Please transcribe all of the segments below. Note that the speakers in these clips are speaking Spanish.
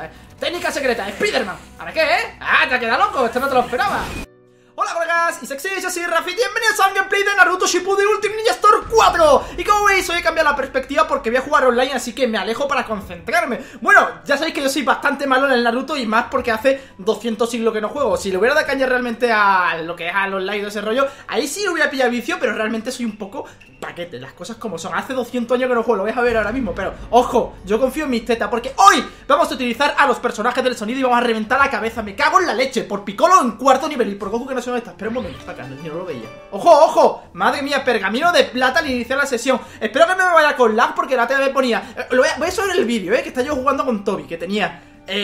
cosa, Técnica secreta, Spiderman. ¿Para qué, Ah, te queda loco, esto no te lo esperaba. Hola colegas y sexys, yo soy Rafi, bienvenidos a un gameplay de Naruto Shippuden Ultimate Ninja Storm 4. Y como veis, hoy he cambiado la perspectiva porque voy a jugar online, así que me alejo para concentrarme. Bueno, ya sabéis que yo soy bastante malo en el Naruto y más porque hace 200 siglos que no juego. Si le hubiera dado caña realmente a lo que es al online de ese rollo, ahí sí lo hubiera pillado vicio, pero realmente soy un poco paquete, las cosas como son. Hace 200 años que no juego, lo vais a ver ahora mismo, pero ojo, yo confío en mis tetas porque hoy vamos a utilizar a los personajes del sonido y vamos a reventar la cabeza. Me cago en la leche, por Piccolo en cuarto nivel y por Goku que no sé dónde está. Espera un momento, está acá, no lo veía. ¡Ojo, ojo! Madre mía, pergamino de plata al iniciar la sesión. Espero que no me vaya con lag porque la TV ponía... voy a subir el vídeo, que está yo jugando con Toby, que tenía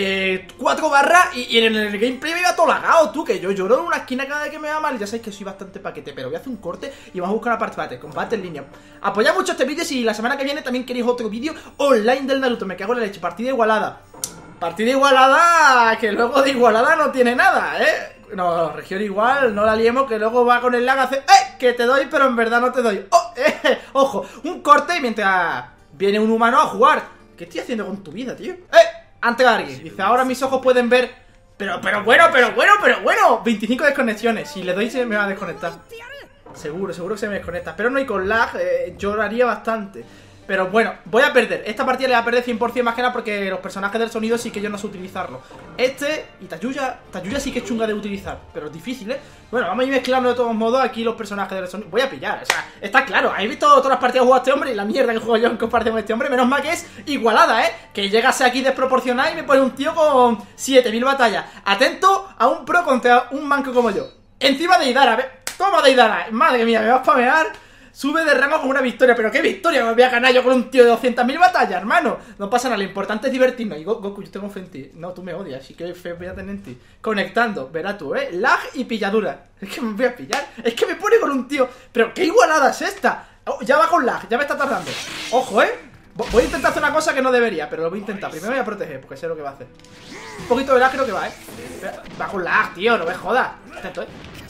4 barras y en el gameplay me iba todo lagado, tú, que yo lloro en una esquina cada vez que me va mal. Ya sabéis que soy bastante paquete, pero voy a hacer un corte y vamos a buscar una parte de combate en línea. Apoyad mucho este vídeo si la semana que viene también queréis otro vídeo online del Naruto. Me cago en la leche, partida igualada. Partida igualada, que luego de igualada no tiene nada, No, región igual, no la liemos, que luego va con el lag a hacer que te doy, pero en verdad no te doy. Ojo, un corte y mientras viene un humano a jugar. ¿Qué estoy haciendo con tu vida, tío? Ante alguien, dice, ahora mis ojos pueden ver. Pero bueno, 25 desconexiones. Si le doy se me va a desconectar. Seguro que se me desconecta. Pero no hay con lag, lloraría bastante. Pero bueno, voy a perder. Esta partida le voy a perder 100% más que nada porque los personajes del sonido sí que yo no sé utilizarlo. Y Tayuya sí que es chunga de utilizar, pero es difícil, Bueno, vamos a ir mezclando de todos modos aquí los personajes del sonido. Voy a pillar, o sea, está claro. ¿Habéis visto todas las partidas que juega este hombre y la mierda que juego yo en comparación con este hombre? Menos mal que es igualada, Que llegase aquí desproporcionada y me pone un tío con 7000 batallas. Atento a un pro contra un manco como yo. Encima de Idara, toma de Idara. Madre mía, me va a spamear. Sube de rango con una victoria. ¿Pero qué victoria? Me voy a ganar yo con un tío de 200.000 batallas, hermano. No pasa nada, lo importante es divertirnos. Y Goku, yo tengo fe en ti. No, tú me odias, así que fe voy a tener en ti. Conectando, verás tú, lag y pilladura. Es que me voy a pillar. Es que me pone con un tío. Pero qué igualada es esta. Ya va con lag, ya me está tardando. Ojo, voy a intentar hacer una cosa que no debería, pero lo voy a intentar. Primero voy a proteger, porque sé lo que va a hacer. Un poquito de lag creo que va, Va con lag, tío, no me jodas. Atento,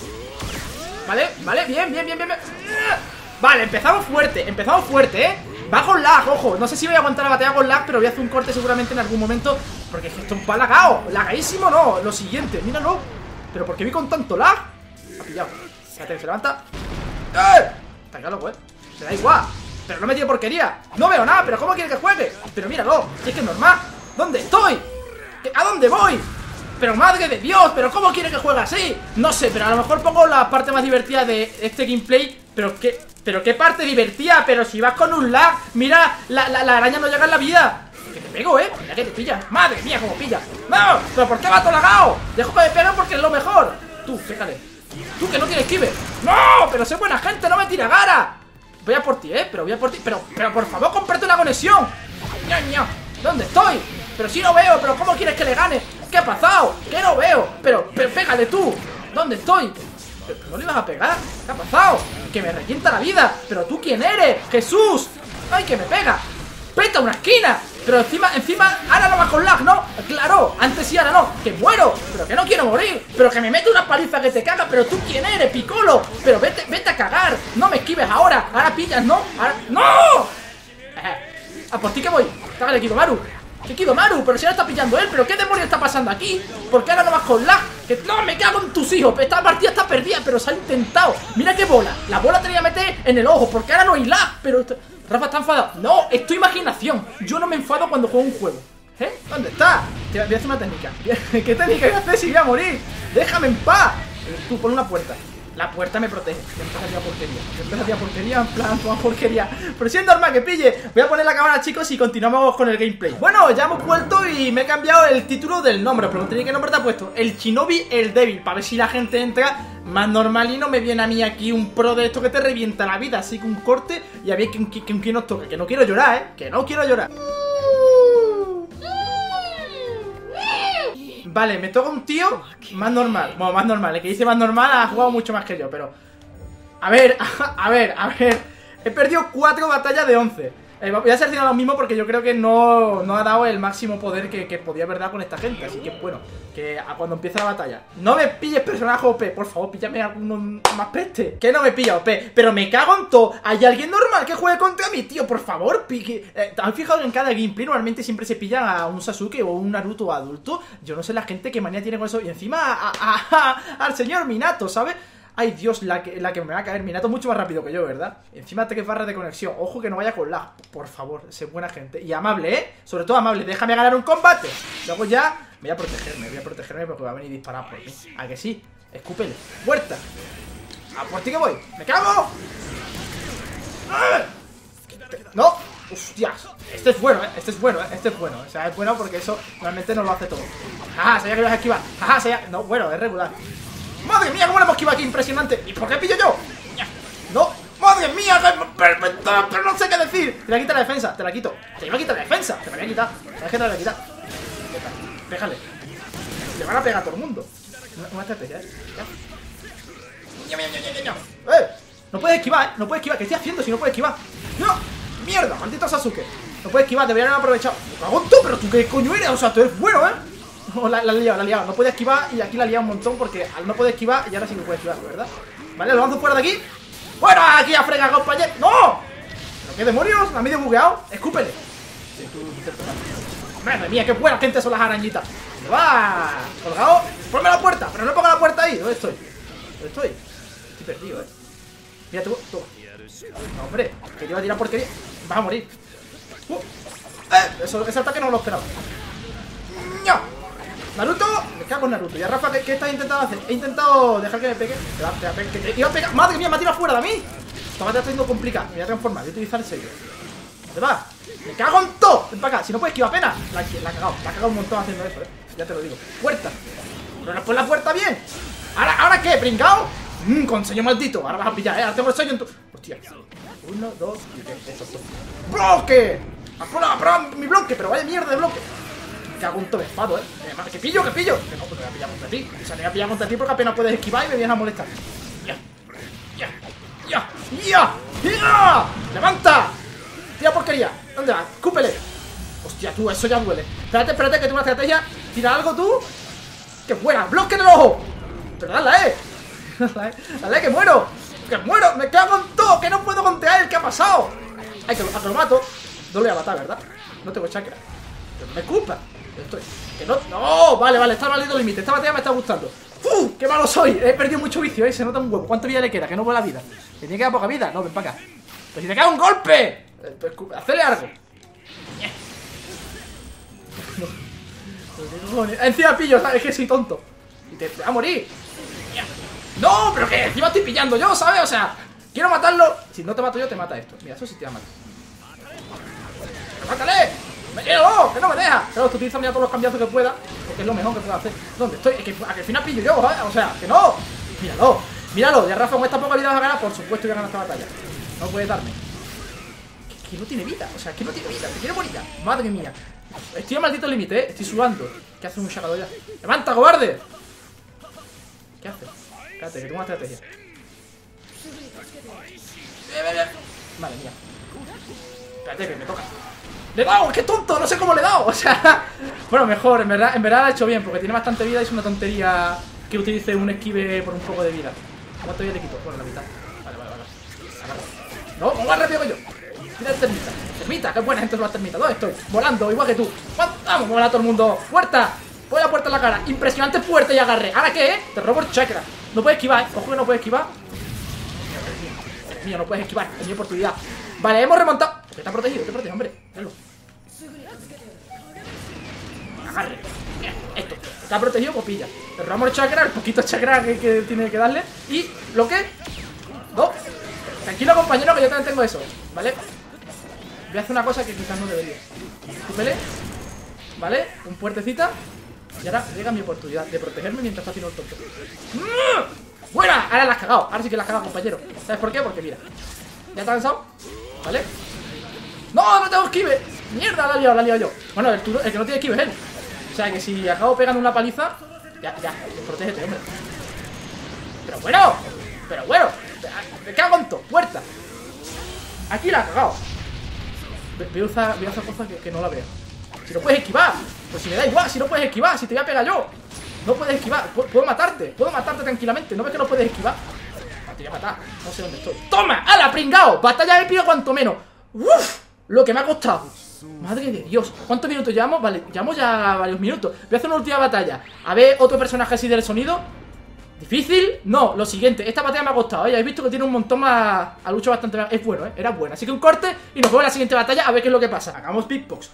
Vale, bien. Vale, empezamos fuerte, Va con lag, ojo. No sé si voy a aguantar la batalla con lag, pero voy a hacer un corte seguramente en algún momento. Porque es que esto va lagado. Lagadísimo no, lo siguiente, míralo. Pero ¿por qué vi con tanto lag? Ha pillado. Fíjate, se levanta. Está claro, Se da igual. Pero no me tiene porquería. No veo nada, pero ¿cómo quiere que juegue? Pero míralo, si es que es normal. ¿Dónde estoy? ¿A dónde voy? Pero madre de Dios, ¿pero cómo quiere que juegue así? No sé, pero a lo mejor pongo la parte más divertida de este gameplay. Pero qué parte divertida. Pero si vas con un lag, mira, la araña no llega en la vida. Que te pego, mira que te pilla. Madre mía, cómo pilla. No, pero ¿por qué va todo lagado? Dejo que me peguen porque es lo mejor. Tú, fíjate. Tú que no tienes esquive. No, pero soy buena gente, no me tira gara. Voy a por ti, pero voy a por ti. Pero por favor, comparte una conexión. ¿Dónde estoy? Pero si no veo, pero ¿cómo quieres que le gane? ¿Qué ha pasado? Que no veo. Pero pégale tú. ¿Dónde estoy? ¿Pero no le ibas a pegar? ¿Qué ha pasado? Que me revienta la vida. ¿Pero tú quién eres? ¡Jesús! ¡Ay, que me pega! ¡Peta una esquina! Pero encima, ahora no va con lag, ¿no? Claro, antes sí, ahora no. ¡Que muero! ¡Pero que no quiero morir! ¡Pero que me mete una paliza que te caga! ¿Pero tú quién eres, Piccolo? ¡Pero vete a cagar! ¡No me esquives ahora! ¡Ahora pillas, no! ¡Ahora... ¡No! ¿A por ti que voy? ¡Cágale, Kidomaru! ¿Qué Kidomaru? Pero si ahora está pillando él. ¿Pero qué demonios está pasando aquí? ¿Por qué ahora no vas con lag? Que no, me cago en tus hijos. Esta partida está perdida, pero se ha intentado. Mira qué bola. La bola tenía que meter en el ojo, porque ahora no hay lag. Pero Rafa está enfadado. No, es tu imaginación. Yo no me enfado cuando juego un juego. ¿Dónde está? Voy a hacer una técnica. ¿Qué técnica voy a hacer si voy a morir? Déjame en paz. Tú, pon una puerta. La puerta me protege. Yo empezaría porquería. En plan, toma porquería. Pero si es normal que pille. Voy a poner la cámara, chicos, y continuamos con el gameplay. Bueno, ya hemos vuelto y me he cambiado el título del nombre. Os preguntaría qué nombre te ha puesto. El Shinobi el débil. Para ver si la gente entra más normal y no me viene a mí aquí un pro de esto que te revienta la vida. Así que un corte y a ver quién nos toca. Que no quiero llorar, Que no quiero llorar. Vale, me toca un tío más normal. Bueno, más normal, el que dice más normal ha jugado mucho más que yo, pero... A ver. He perdido 4 batallas de 11. Voy a seleccionar lo mismo porque yo creo que no ha dado el máximo poder que podía haber dado con esta gente. Así que bueno, que cuando empiece la batalla no me pilles personaje OP, por favor, píllame alguno más peste. Que no me pilla OP, pero me cago en todo. ¿Hay alguien normal que juegue contra mí, tío? Por favor, pique. ¿Te has fijado en cada gameplay normalmente siempre se pillan a un Sasuke o un Naruto adulto? Yo no sé la gente qué manía tiene con eso. Y encima al señor Minato, ¿sabes? Ay, Dios, la que me va a caer. Minato mucho más rápido que yo, ¿verdad? Encima te que barra de conexión. Ojo que no vaya con lag. Por favor, sé buena gente. Y amable, ¿eh? Sobre todo amable. Déjame ganar un combate. Luego ya voy a protegerme porque va a venir a disparar por mí. ¿A que sí? Escúpele. ¡Puerta! ¿A por ti que voy? ¡Me cago! ¡No! ¡Hostias! Este es bueno, ¿eh? Este es bueno, ¿eh? Este es bueno. O sea, es bueno porque eso realmente no lo hace todo. ¡Ajá! Sabía que lo ibas a esquivar. ¡Ajá! Sabía... No, bueno, es regular. ¡Madre mía! ¿Cómo lo hemos esquivado aquí? Impresionante. ¿Y por qué pillo yo? ¡No! ¡Madre mía! Pero no sé qué decir. Te la quita la defensa. Te la quito. Te iba a quitar la defensa. Te la voy a quitar. ¿Sabes que te la voy a quitar? Pégale. Le van a pegar a todo el mundo. Una estrategia, ¿eh? No puedes esquivar, ¿eh? No puedes esquivar. ¿Qué estoy haciendo si no puedes esquivar? ¡No! ¡Mierda! ¡Maldito Sasuke! No puedes esquivar. Deberían haber aprovechado. ¡Me cago en tú! ¿Pero tú qué coño eres? O sea, tú eres bueno, ¿eh? Oh, la he liado. No puede esquivar y aquí la he liado un montón porque al no poder esquivar y ahora sí que puede esquivar, ¿verdad? Vale, lo lanzo fuera de aquí. ¡Fuera! Aquí a frega, compañero. ¡No! ¿Pero qué demonios? Me ha medio bugueado. Escúpele. Madre mía, qué buena gente son las arañitas. ¿Dónde va? Colgado. Ponme la puerta. Pero no ponga la puerta ahí. ¿Dónde estoy? ¿Dónde estoy? Estoy perdido, Mira tú. No, hombre. Que te iba a tirar porquería. Vas a morir. Ese ataque no lo esperaba. ¡No! Naruto, me cago en Naruto. ¿Y a Rafa qué estás intentando hacer? He intentado dejar que me pegue. Que te iba a pegar. Madre mía, me ha tirado fuera de mí. Esta batalla está siendo complicada. Me voy a transformar, voy a utilizar el sello. ¿Dónde va? Me cago en todo. Ven para acá, si no puedes esquivar apenas. La ha cagado un montón haciendo eso, ya te lo digo. Puerta. Pero pon la puerta bien. ¿Ahora qué? ¿Pringao? Con sello maldito. Ahora vas a pillar, ahora tengo el sello en tu... Hostia. 1, 2 y 3. ¡Bloque! ¡Has probado mi bloque! Pero vaya mierda de bloque. Que hago un tobefado, que pillo. Que no, pues me voy a pillar contra ti. O sea, me voy a pillar contra ti porque apenas puedes esquivar y me vienes a molestar. ¡Ya! ¡Levanta! Tira porquería. ¿Dónde vas? Escúpele. Hostia, tú, eso ya duele. Espérate, que tengo una estrategia. Tira algo tú. ¡Qué buena! ¡Bloque en el ojo! Pero dale, dale, que muero. Me cago en todo. Que no puedo contener. ¿Qué ha pasado? Ay, que lo mato. No lo voy a matar, ¿verdad? No tengo chakra. Pero no me culpa. Que no. ¡No! Vale, está maldito límite. Esta batalla me está gustando. ¡Qué malo soy! He perdido mucho vicio, se nota un huevo. ¿Cuánta vida le queda? Que no vuela vida. ¿Que tiene que dar poca vida? No, ven para acá. ¡Pues si te cae un golpe! ¡Hazle algo! Encima pillo, ¿sabes? Es que soy tonto. Y te va a morir. ¡No! Pero que encima estoy pillando yo, ¿sabes? O sea, quiero matarlo. Si no te mato yo, te mata esto. Mira, eso sí te va a matar. ¡Pero mátale! ¡No! ¡Que no me deja! Claro, tú utilizas todos los cambiazos que pueda, porque es lo mejor que puedo hacer. ¿Dónde estoy? Es que al final pillo yo, ¿sabes? O sea, que no. Míralo. Ya Rafa, con esta poca vida vas a ganar. Por supuesto, voy a ganar esta batalla. No puedes darme. Que no tiene vida. O sea, que no tiene vida. Te quiero morir ya. Madre mía. Estoy a maldito límite, Estoy sudando. ¿Qué hace un chacador ya? ¡Levanta, cobarde! ¿Qué hace? Espérate, que tengo una estrategia. Vale, mira. Espérate, que me toca. ¡Le he dado! ¡Qué tonto! No sé cómo le he dado. O sea, bueno, mejor. En verdad lo ha hecho bien, porque tiene bastante vida y es una tontería que utilice un esquive por un poco de vida. ¿Cuánto vida le quito? Bueno, la mitad. Vale. No, más rápido que yo. Mira el termita. Termita, qué buena gente son las termitas. ¿Dónde estoy? Volando, igual que tú. Vamos, mola a todo el mundo. ¡Puerta! Voy a la puerta en la cara. Impresionante puerta y agarre. ¿Ahora qué, Te robo el chakra. No puedes esquivar, Ojo que no puedes esquivar. Dios mío, no puedes esquivar. Es mi oportunidad. Vale, hemos remontado. Está protegido, hombre. Míralo. Agarre. Esto. Está protegido, pues pilla. Le robamos el chakra, el poquito chakra que tiene que darle. Y lo que. No. Tranquilo, compañero, que yo también tengo eso. ¿Vale? Voy a hacer una cosa que quizás no debería. Escúpele. ¿Vale? Un puertecita. Y ahora llega mi oportunidad de protegerme mientras está haciendo el tonto. ¡Buena! Ahora la has cagado. Ahora sí que la has cagado, compañero. ¿Sabes por qué? Porque mira. ¿Ya te has cansado? ¿Vale? ¡No! ¡No tengo esquive! ¡Mierda! La he liado yo. Bueno, el que no tiene esquive es él. O sea que si acabo pegando una paliza. Ya, protégete, hombre. Pero bueno. Me cago en todo. Puerta. Aquí la ha cagado. Voy a usar cosas que no la veo. Si no puedes esquivar, pues si me da igual, si no puedes esquivar, si te voy a pegar yo. No puedes esquivar, puedo matarte tranquilamente. ¿No ves que no puedes esquivar? No, te voy a matar, no sé dónde estoy. ¡Toma! ¡Hala, pringao! Batalla épica cuanto menos. ¡Uf! Lo que me ha costado. Madre de Dios, ¿cuántos minutos llevamos? Vale, llevamos ya varios minutos. Voy a hacer una última batalla. A ver, otro personaje así del sonido. ¿Difícil? No, lo siguiente, esta batalla me ha costado, ¿eh? Ya habéis visto que tiene un montón más. Ha luchado bastante más. Es bueno, ¿eh? Era buena. Así que un corte y nos vemos en la siguiente batalla a ver qué es lo que pasa. Hagamos beatbox.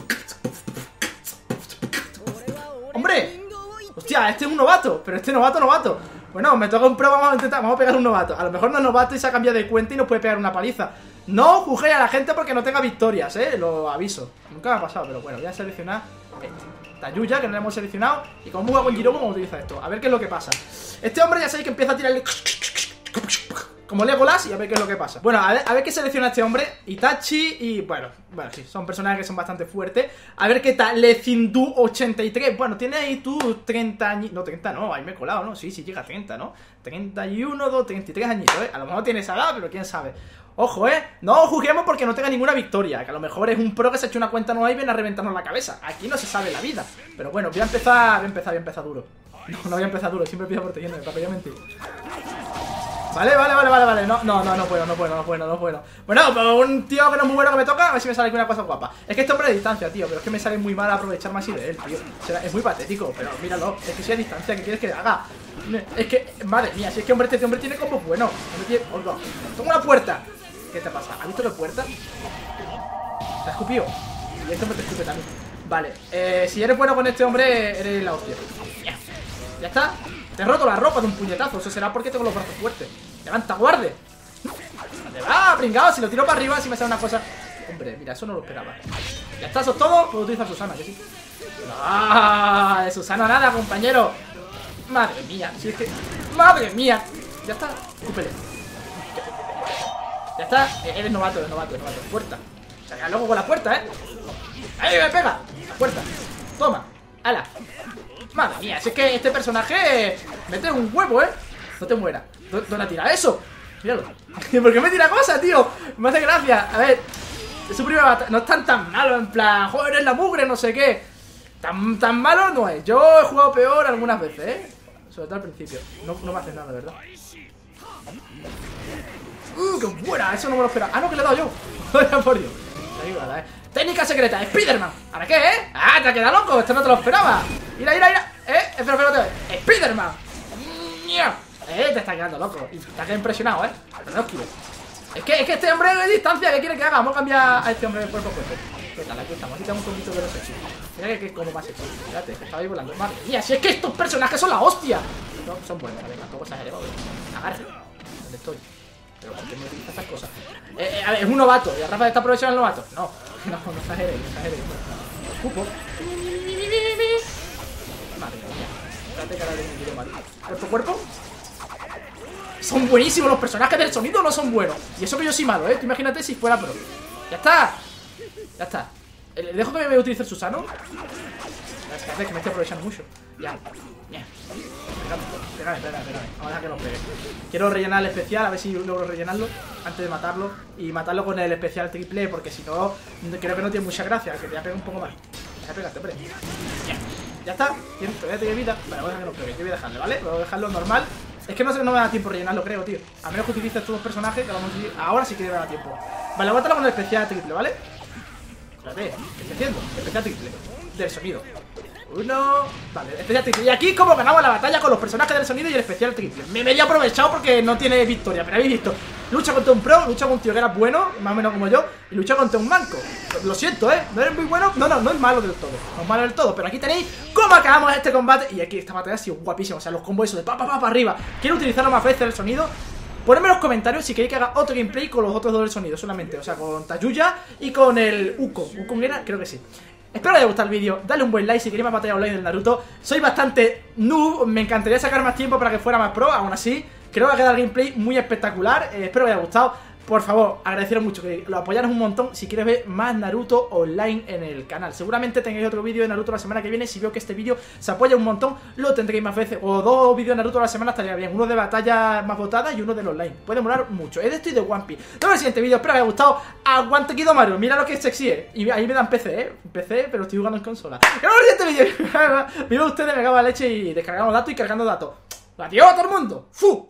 ¡Hombre! Hostia, este es un novato. Pero este novato. Bueno, me toca un pro, vamos a intentar. Vamos a pegar un novato. A lo mejor no es novato y se ha cambiado de cuenta y nos puede pegar una paliza. No juzguéis a la gente porque no tenga victorias, lo aviso. Nunca me ha pasado, pero bueno, voy a seleccionar Tayuya, que no le hemos seleccionado. Y como juega con Jirobo, vamos a utilizar esto. A ver qué es lo que pasa. Este hombre ya sabéis que empieza a tirarle como Legolas y a ver qué es lo que pasa. Bueno, a ver qué selecciona este hombre. Itachi y... Bueno, sí, son personajes que son bastante fuertes. A ver qué tal. Lecindu 83. Bueno, tiene ahí tú 30 años... No, 30 no, ahí me he colado, ¿no? Sí, llega a 30, ¿no? 31, 2, 33 añitos, A lo mejor tiene esa edad, pero quién sabe. Ojo, no juzguemos porque no tenga ninguna victoria. Que a lo mejor es un pro que se ha hecho una cuenta nueva y viene a reventarnos la cabeza. Aquí no se sabe la vida. Pero bueno, voy a empezar duro. No voy a empezar duro, siempre empiezo protegiéndome, para que yo mentir. Vale. No puedo. Bueno, pues un tío que no es muy bueno que me toca, a ver si me sale aquí una cosa guapa. Es que este hombre de distancia, tío, pero es que me sale muy mal aprovechar más de él, tío. O sea, es muy patético, pero míralo. Es que si a distancia, ¿qué quieres que haga? Es que, madre mía, si es que este hombre tiene combos buenos. Oiga, toma una puerta. ¿Qué te pasa? ¿Has visto la puerta? Te ha escupido. Y este hombre te escupe también. Vale, si eres bueno con este hombre, eres la hostia. Ya está. Te he roto la ropa de un puñetazo. Eso será porque tengo los brazos fuertes. Levanta, guarde. ¿Dónde va, pringao? Si lo tiro para arriba, si me sale una cosa. Hombre, mira, eso no lo esperaba. Ya está, eso es todo. Puedo utilizar Susana, que sí. ¡Ah! De Susana nada, compañero. Madre mía, si es que... ¡Madre mía! Ya está, escúpele. Ya está, eres novato. Puerta. O sea, luego con la puerta, ¡ahí me pega! La puerta. Toma. ¡Hala! Madre mía, si es que este personaje mete un huevo, No te mueras. ¿Dónde tira eso? Míralo. ¿Por qué me tira cosas, tío? Me hace gracia. A ver, es su primera batalla. No es tan malo, en plan, joder, es la mugre, no sé qué. Tan malo no es. Yo he jugado peor algunas veces, Sobre todo al principio. No me hace nada, ¿verdad? ¡Qué buena! Eso no me lo esperaba. ¡Ah, no, que le he dado yo! Por Dios. Técnica secreta, Spiderman. ¿Ahora qué, ¡Ah, te has quedado loco! Esto no te lo esperaba. Mira. Espera. Spiderman. Te está quedando loco. Y te has quedado impresionado, Pero no esquivo. Es que este hombre de distancia, ¿qué quiere que haga? Vamos a cambiar a este hombre de cuerpo a cuerpo. ¿Qué tal? Aquí estamos. Aquí tenemos un poquito de los hechos. Mira que como más hecho. Fíjate, que estaba ahí volando. Madre mía, si es que estos personajes son la hostia. No, son buenos, a ver, tampoco exagerado. Agarre. ¿Dónde estoy? Pero ¿por qué me dice estas cosas? A ver, es un novato. ¿Y a Rafa está aprovechando el novato? No exageré. Cupo. Madre mía. Espérate que ahora le quiero matar. ¿Cuerpo? Son buenísimos los personajes del sonido, no son buenos. Y eso que yo soy malo, Tú imagínate si fuera pro. Ya está. ¿Le dejo que me utilice el Susano? Espérate, que me estoy aprovechando mucho. Ya. Pégame. Vamos a dejar que lo pegue. Quiero rellenar el especial, a ver si logro rellenarlo antes de matarlo. Y matarlo con el especial triple, porque si no, creo que no tiene mucha gracia. Que te voy a pegar un poco más. Deja pegarte, hombre. Ya está. Todavía tiene vida. Vale, voy a dejar que lo pegue. Yo voy a dejarle, ¿vale? Voy a dejarlo normal. Es que no me da tiempo rellenarlo, creo, tío. A menos que utilices estos dos personajes, que vamos a decir. Ahora sí que me da tiempo. Vale, voy a matarlo con el especial triple, ¿vale? Espérate, ¿qué estoy haciendo? Especial triple. Del sonido. Vale, especial triple. Y aquí como ganamos la batalla con los personajes del sonido y el especial triple. Me he aprovechado porque no tiene victoria. Pero habéis visto, lucha contra un pro, lucha contra un tío que era bueno, más o menos como yo, y lucha contra un manco. Lo siento, no eres muy bueno. No es malo del todo. No es malo del todo, pero aquí tenéis cómo acabamos este combate. Y aquí esta batalla ha sido guapísima. O sea, los combos esos de pa para arriba. Quiero utilizarlo más veces el sonido. Ponedme en los comentarios si queréis que haga otro gameplay con los otros dos del sonido solamente. O sea, con Tayuya y con el Wukong. ¿Wukong era? Creo que sí. Espero que os haya gustado el vídeo, dale un buen like si queréis más batalla online del Naruto. Soy bastante noob, me encantaría sacar más tiempo para que fuera más pro. Aún así, creo que ha quedado el gameplay muy espectacular. Espero que os haya gustado. por favor, agradeceros mucho que lo apoyaros un montón si quieres ver más Naruto online en el canal. Seguramente tengáis otro vídeo de Naruto la semana que viene. Si veo que este vídeo se apoya un montón, lo tendréis más veces. O 2 vídeos de Naruto a la semana estaría bien. Uno de batalla más votada y uno del online. Puede molar mucho. Es de esto y de One Piece. Nos vemos en el siguiente vídeo. Espero que os haya gustado. Aguante Kidomaru. Mira lo que es sexy, Y ahí me dan PC, PC, pero estoy jugando en consola. Nos vemos en el siguiente vídeo. Viva ustedes, me cago en la leche y descargando datos y cargando datos. ¡Adiós a todo el mundo! ¡Fu!